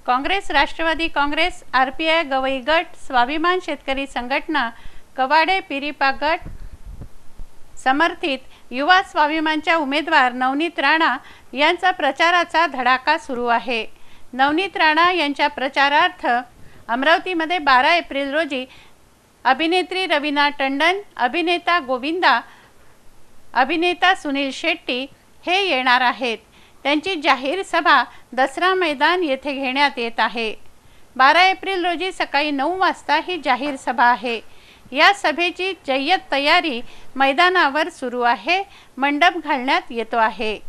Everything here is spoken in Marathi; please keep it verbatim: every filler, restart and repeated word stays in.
काँग्रेस, राष्ट्रवादी काँग्रेस, आरपीआय, गवई गट, स्वाभिमान शेतकरी संघटना, कवाडे, पिरिपा गट समर्थित युवा स्वाभिमानच्या उमेदवार नवनीत राणा यांचा प्रचाराचा धडाका सुरू आहे। नवनीत राणा यांच्या प्रचारार्थ अमरावतीमध्ये बारा एप्रिल रोजी अभिनेत्री रवीना टंडन, अभिनेता गोविंदा, अभिनेता सुनील शेट्टी हे येणार आहेत। त्यांची जाहीर सभा दसरा मैदान येथे घेण्यात येत आहे। बारा एप्रिल रोजी सकाळी नऊ वाजता ही जाहीर सभा आहे। या सभेची जय्यत तयारी मैदानावर सुरू आहे, मंडप घालण्यात येतो आहे।